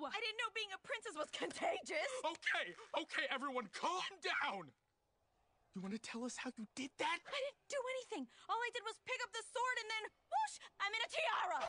I didn't know being a princess was contagious. Okay, everyone, calm down. You want to tell us how you did that? I didn't do anything. All I did was pick up the sword and then, whoosh, I'm in a tiara.